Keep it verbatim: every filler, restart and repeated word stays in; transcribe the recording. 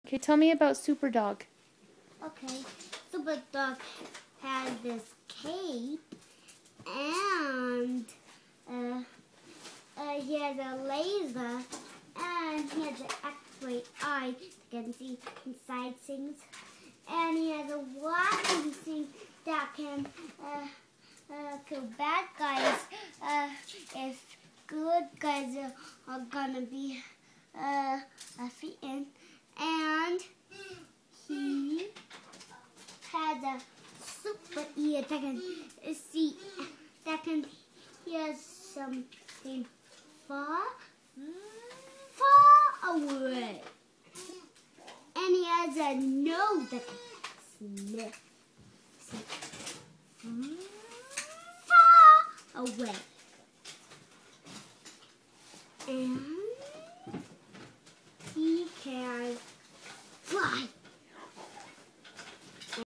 Okay, tell me about Super Dog. Okay, Super Dog has this cape and uh, uh, he has a laser and he has an X-ray eye that can see inside things, and he has a watching thing that can uh, uh, kill bad guys uh, if good guys are, are gonna be uh, defeated. And he has a super ear that can see, that can hear something far, far away. And he has a nose that can sniff far away. And he can